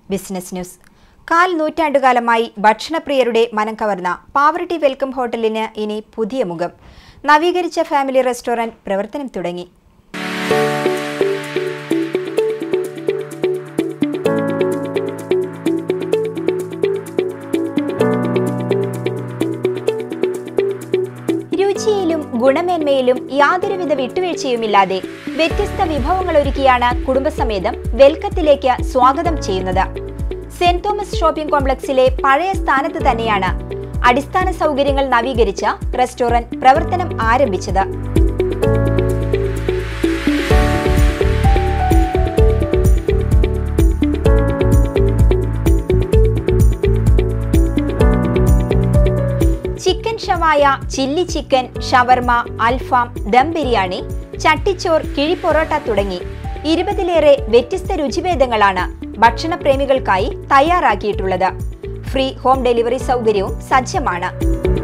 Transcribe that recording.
Business news. കാൽ നൂറ്റാണ്ടുകാലമായി ഭക്ഷണപ്രിയരുടെ മനം കവർന്ന പാവറട്ടി വെൽക്കം ഹോട്ടലിന് ഇനി പുതിയ മുഖം. നവീകരിച്ച ഫാമിലി റെസ്റ്റോറന്റ് പ്രവർത്തനം തുടങ്ങി. രുചിയിലും ഗുണമേന്മയിലും യാതൊരുവിധ വിട്ടുവീഴ്ചയുമില്ലാതെ വ്യത്യസ്ത വിഭവങ്ങൾ ഒരുക്കിയാണ് കുടുംബസമേതം വെൽക്കത്തിലേക്ക് സ്വാഗതം ചെയ്യുന്നത്. സെന്റ് തോമസ് ഷോപ്പിംഗ് കോംപ്ലക്സിലെ പഴയ സ്ഥാനത്ത് തന്നെയാണ് അടിസ്ഥാന സൗകര്യങ്ങൾ നവീകരിച്ച റെസ്റ്റോറന്റ് പ്രവർത്തനം ആരംഭിച്ചത്. ചിക്കൻ ഷവായ, ചില്ലി ചിക്കൻ, ഷവർമ, അൽഫാം, ദം ബിരിയാണി, ചട്ടിച്ചോർ, കിഴിപ്പൊറോട്ട തുടങ്ങി 20ലേറെ വ്യത്യസ്ത രുചിഭേദങ്ങളാണ് ഭക്ഷണപ്രേമികൾക്കായി തയ്യാറാക്കിയിട്ടുള്ളത്. ഫ്രീ ഹോം ഡെലിവറി സൗകര്യവും സജ്ജമാണ്.